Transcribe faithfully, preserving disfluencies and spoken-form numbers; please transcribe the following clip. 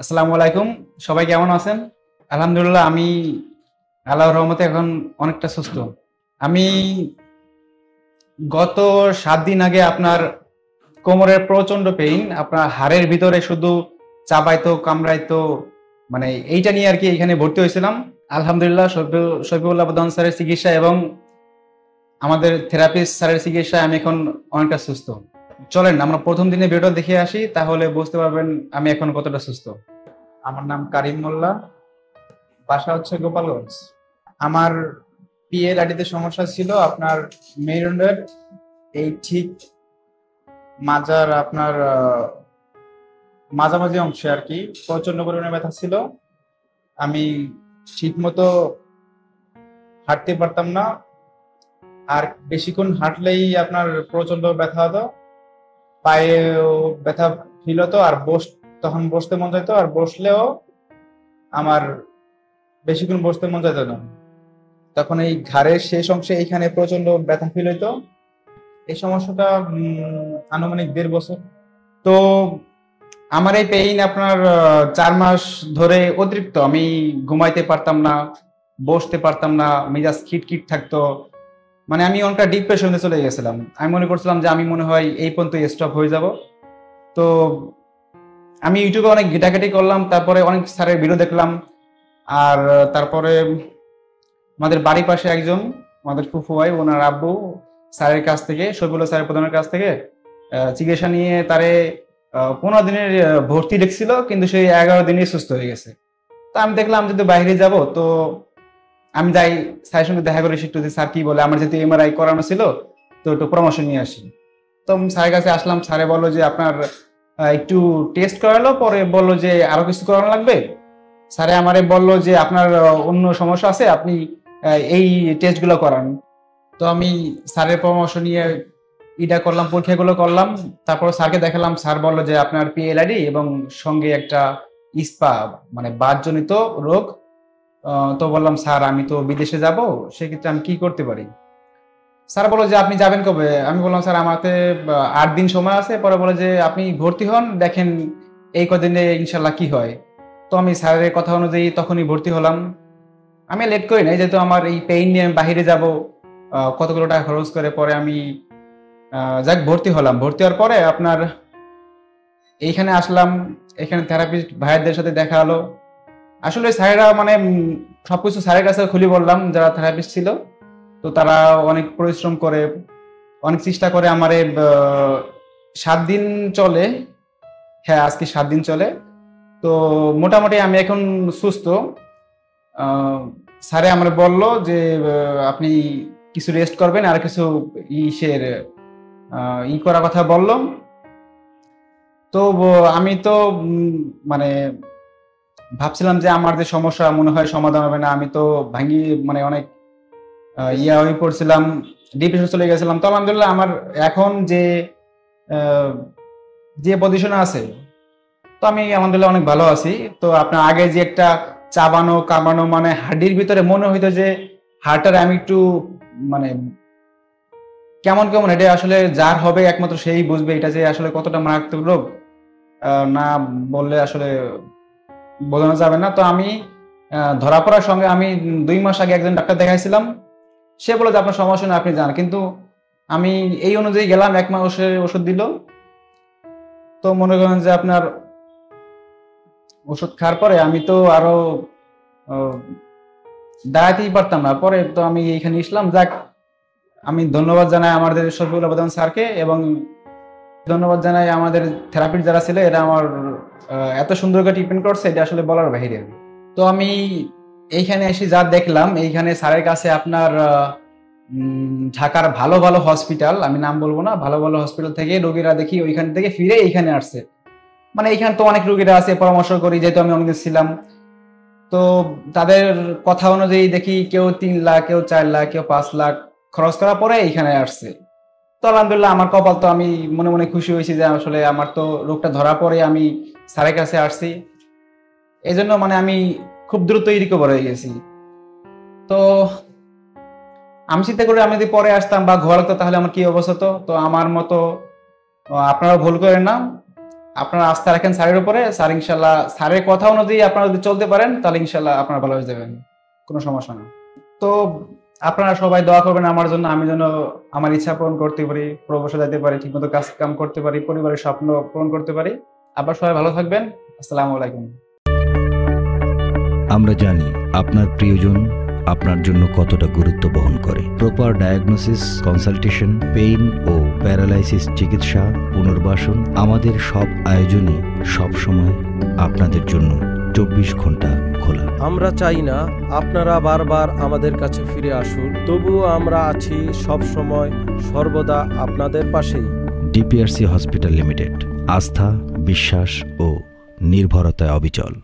আসসালামু আলাইকুম। সবাই কেমন আছেন? আলহামদুলিল্লাহ আমি আল্লাহর রহমতে এখন অনেকটা সুস্থ। আমি গত সাত দিন আগে আপনার কোমরের প্রচন্ড পেইন, আপনার হাড়ের ভিতরে শুধু চাবাইতো কামড়াইতো, মানে এইটা নিয়ে আর কি এখানে ভর্তি হয়েছিলাম। আলহামদুলিল্লাহ শফি- শফিউল্লাহ প্রধান স্যারের চিকিৎসা এবং আমাদের থেরাপিস্ট স্যারের চিকিৎসায় আমি এখন অনেকটা সুস্থ। চলেন আমরা প্রথম দিনে ভিডিও দেখে আসি, তাহলে বুঝতে পারবেন আমি এখন কতটা সুস্থ। আমার নাম কারিম মোল্লা, বাসা হচ্ছে গোপালগঞ্জ। আমার পিএলআইডি তে সমস্যা ছিল আপনার মেরুদণ্ডের এই ঠিক মাজার আপনার আহ, মাঝামাঝি অংশে আর কি প্রচন্ড পরিমাণে ব্যথা ছিল। আমি ঠিক মতো হাঁটতে পারতাম না, আর বেশিক্ষণ হাঁটলেই আপনার প্রচন্ড ব্যথা হতো, পায়ে ব্যথা ফিল হতো, আর বস তখন বসতে মন চাইতো, আর বসলেও আমার বেশিক্ষণ বসতে মন চাইতো না। তখন এই ঘাড়ের শেষ অংশে এইখানে প্রচন্ড ব্যথা ফিল হইতো। এই সমস্যাটা উম, আনুমানিক দেড় বছর। তো আমার এই পেইন আপনার আহ, চার মাস ধরে অতিরিক্ত, আমি ঘুমাইতে পারতাম না, বসতে পারতাম না, মেজাজ খিটখিট থাকতো, মানে আমি অনেকটা ডিপ্রেশনে চলে গেছিলাম। আমি মনে করছিলাম যে আমি মনে হয় এই পর্যন্ত স্টপ হয়ে যাব। তো আমি ইউটিউবে অনেক ঘেটাঘেটি করলাম, তারপরে অনেক স্যারের ভিডিও দেখলাম। আর তারপরে আমাদের বাড়ির পাশে একজন, আমাদের ফুফু ভাই, ওনার আব্বু স্যারের কাছ থেকে, শফিউল্লাহ স্যারের প্রধানের কাছ থেকে আহ, চিকিৎসা নিয়ে তারে আহ, পনেরো দিনের আহ, ভর্তি লিখছিল, কিন্তু সেই এগারো দিনই সুস্থ হয়ে গেছে। তো আমি দেখলাম যদি বাইরে যাব, তো আমি যাই স্যারের সঙ্গে দেখা করে একটু যে স্যার কি বলে, আমার যেহেতু এমআরআই করানো ছিল, তো একটু পরামর্শ নিয়ে আসি। তো আমি স্যারের কাছে আসলাম, স্যারে বললো যে আপনার আহ, একটু টেস্ট করালো, পরে বললো যে আরো কিছু করানো লাগবে। স্যারে আমারে বললো যে আপনার আহ, অন্য সমস্যা আছে, আপনি আহ, এই টেস্টগুলো করান। তো আমি স্যারের পরামর্শ নিয়ে ইটা করলাম, পরীক্ষাগুলো করলাম। তারপর স্যারকে দেখালাম, স্যার বললো যে আপনার পিএলআইডি এবং সঙ্গে একটা ইস্পা, মানে বাতজনিত রোগ। আহ, তো বললাম স্যার আমি তো বিদেশে যাব, সেক্ষেত্রে আমি কি করতে পারি? স্যার বললো যে আপনি যাবেন কবে? আমি বললাম স্যার আমাতে আহ, আট দিন সময় আছে। পরে বলে যে আপনি ভর্তি হন, দেখেন এই কদিনে ইনশাল্লাহ কি হয়। তো আমি স্যারের কথা অনুযায়ী তখনই ভর্তি হলাম। আমি লেট করি নাই, যেহেতু আমার এই পেইন নিয়ে আমি বাহিরে যাব, আহ, কতগুলো টাকা খরচ করে পরে আমি আহ, যাক ভর্তি হলাম। ভর্তি হওয়ার পরে আপনার এইখানে আসলাম, এখানে থেরাপিস্ট ভাইয়াদের সাথে দেখা হলো। আসলে স্যারেরা মানে উম, সবকিছু স্যারের কাছে খুলে বললাম, যারা থেরাপিস্ট ছিল। তো তারা অনেক পরিশ্রম করে, অনেক চেষ্টা করে আমারে আহ, সাত দিন চলে। হ্যাঁ, আজকে সাত দিন চলে। তো মোটামুটি আমি এখন সুস্থ। আহ, স্যারে আমার বললো যে আহ, আপনি কিছু রেস্ট করবেন, আর কিছু ইসের আহ, ই করার কথা বললো। তো ব- আমি তো উম, মানে ভাবছিলাম যে আমার যে সমস্যা মনে হয় সমাধান হবে না, আমি তো ভাঙ্গি, মানে অনেক আহ, ইয়া হয়ে পড়ছিলাম, ডিপ্রেশন চলে গেছিলাম। তো আলহামদুলিল্লাহ আমার এখন যে আহ, যে পজিশনে আছে, তো আমি আলহামদুলিল্লাহ অনেক ভালো আছি। তো আপনার আগে যে একটা চাবানো কামানো, মানে হাড্ডির ভিতরে মনে হইতো যে হাড়টার আমি একটু মানে কেমন কেমন, এটা আসলে যার হবে একমাত্র সেই বুঝবে এটা যে আসলে কতটা মারাত্মক রোগ। আহ, না বললে আসলে বোঝানো যাবে না। তো আমি আহ, ধরা পড়ার সঙ্গে আমি দুই মাস আগে একজন ডাক্তার দেখাইছিলাম। সে বলে যে আপনার সমস্যা না, আপনি যান। কিন্তু আমি এই অনুযায়ী গেলাম, এক মাসের ওষুধ দিল। তো মনে করেন যে আপনার ওষুধ খাওয়ার পরে আমি তো আরো আহ, দাঁড়াতেই পারতাম না। পরে তো আমি এইখানে আসলাম। যাক, আমি ধন্যবাদ জানাই আমাদের শফিউল আবেদন স্যারকে, এবং ধন্যবাদ জানাই আমাদের থেরাপিস্ট যারা ছিল, এরা আমার আহ, এত সুন্দর করে ট্রিটমেন্ট করছে, এটা আসলে বলার বাহিরে। তো আমি এইখানে এসে যা দেখলাম, এইখানে স্যারের কাছে আপনার আহ, উম, ঢাকার ভালো ভালো হসপিটাল, আমি নাম বলবো না, ভালো ভালো হসপিটাল থেকে রোগীরা দেখি ওইখান থেকে ফিরে এইখানে আসছে। মানে এইখানে তো অনেক রোগীরা আছে, পরামর্শ করি যেহেতু আমি অনেক ছিলাম। তো তাদের কথা অনুযায়ী দেখি কেউ তিন লাখ, কেউ চার লাখ, কেউ পাঁচ লাখ খরচ করার পরে এইখানে আসছে। তো আলহামদুলিল্লাহ আমার কপাল, তো আমি মনে মনে খুশি হয়েছি যে আসলে আমার তো রোগটা ধরা পড়ে আমি স্যারের কাছে আসছি। এই জন্য মানে আমি খুব দ্রুতই রিকভার হয়ে গেছি। তো আমি চিন্তা করি আমি যদি পরে আসতাম বা ঘর লাগতো, তাহলে আমার কি অবস্থা হতো। তো আমার মতো আহ, আপনারা ভুল করেন না। আপনারা আস্থা রাখেন স্যারের উপরে, স্যার ইনশাল্লাহ স্যারের কথা অনুযায়ী আপনারা যদি চলতে পারেন তাহলে ইনশাল্লাহ আপনারা ভালো হয়ে যাবেন, কোনো সমস্যা না। তো আপনারা সবাই দোয়া করবেন আমার জন্য, আমি যেন আমার ইচ্ছা পূরণ করতে পারি, প্রবাসে যেতে পারি, ঠিকমতো কাজ কাম করতে পারি, পরিবারের স্বপ্ন পূরণ করতে পারি। আপনারা সবাই ভালো থাকবেন। আসসালামু আলাইকুম। আমরা জানি আপনার প্রিয়জন আপনার জন্য কতটা গুরুত্ব বহন করে। প্রপার ডায়াগনোসিস, কনসালটেশন, পেইন ও প্যারালাইসিস চিকিৎসা, পুনর্বাসন, আমাদের সব আয়োজনে সব সময় আপনাদের জন্য চব্বিশ ঘন্টা খোলা। আমরা চাই না আপনারা বারবার আমাদের কাছে ফিরে আসুন, তবুও আমরা আছি সব সময় সর্বদা আপনাদের পাশেই। ডিপিআরসি হসপিটাল লিমিটেড, আস্থা, বিশ্বাস ও নির্ভরতায় অবিচল।